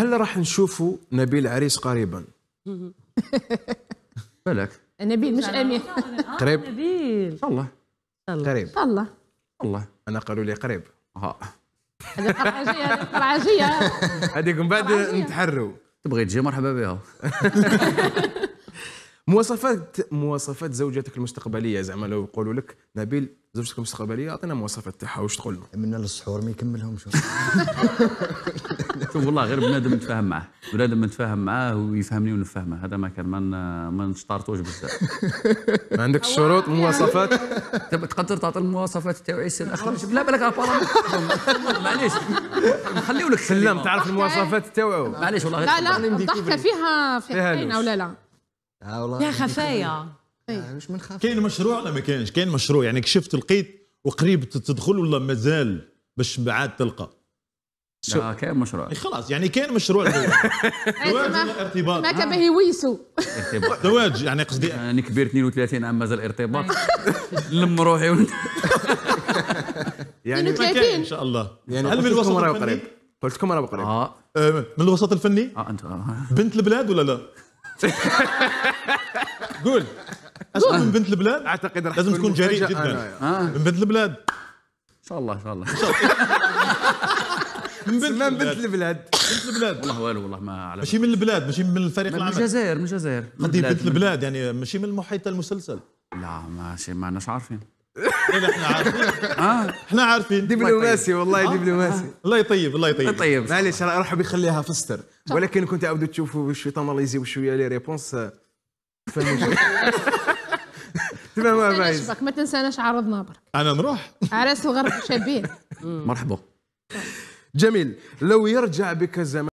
هل راح نشوفوا نبيل عريس قريبا؟ بالك نبيل مش امين. قريب نبيل ان شاء الله قريب الله والله. انا قالوا لي قريب. هذه قرعجيه هذيك من بعد نتحروا. تبغي تجي مرحبا بها. مواصفات زوجتك المستقبليه، زعما لو يقولوا لك نبيل زوجتك المستقبليه اعطينا مواصفات تاعها واش تقول لهم؟ من السحور ما يكملهمش. شوف والله غير بنادم نتفاهم معاه، بنادم نتفاهم معاه ويفهمني ونفهمه، هذا ما كان ما نشطرطوش بزاف. ما عندك شروط مواصفات؟ تقدر تعطي المواصفات تاعي السي الاخ؟ لا بالك معليش نخليو لك سلام تعرف المواصفات تاعو. معليش والله. لا الضحكه فيها كاينه ولا لا؟ والله فيها خفايا. مش من خاف. كاين مشروع ولا ما كاينش؟ كاين مشروع يعني كشفت لقيت وقريب تدخل ولا مازال باش بعد تلقى؟ كاين مشروع خلاص يعني كاين مشروع. زواج ولا ارتباط؟ ما كان يويسوا زواج يعني قصدي انا كبير 32 عام مازال ارتباط. نلم روحي يعني 32 ان شاء الله. يعني هل من الوسط راه الفني؟ قريب؟ قلت لكم راه قريب. من الوسط الفني؟ انت بنت البلاد ولا لا؟ قول اصلا من بنت البلاد؟ اعتقد راح لازم تكون جريء مفاجأة جدا. من بنت البلاد ان شاء الله ان شاء الله. من بنت البلاد. بنت البلاد والله والو والله ما على ماشي من البلاد، ماشي من الفريق من العمل. الجزائر من الجزائر. قضية بنت البلاد يعني ماشي من المحيط المسلسل. لا ماشي ما ناش عارفين. احنا عارفين. احنا عارفين. دبلوماسي والله دبلوماسي. الله يطيب الله يطيب. طيب معليش راح بيخليها فستر، ولكن كنت تعاودوا تشوفوا شويه تاناليزي وشويه لي ريبونس. تمام بايز. ما تنساناش عرضنا برك انا نروح عراس الغرب شابين. مرحبا. جميل. لو يرجع بك الزمان